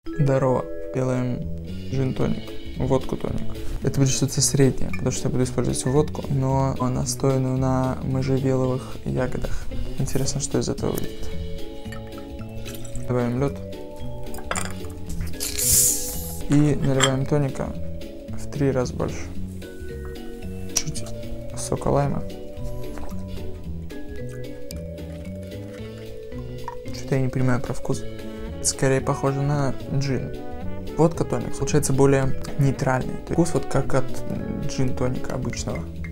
Здорово. Делаем джин-тоник. Водку-тоник. Это будет что-то среднее, потому что я буду использовать водку, но настоянную на можжевеловых ягодах. Интересно, что из этого выйдет. Добавим лед. И наливаем тоника в 3 раза больше. Чуть сока лайма. Что-то я не понимаю про вкус. Скорее похоже на джин. Водка-тоник получается более нейтральный. Вкус вот как от джин-тоника обычного.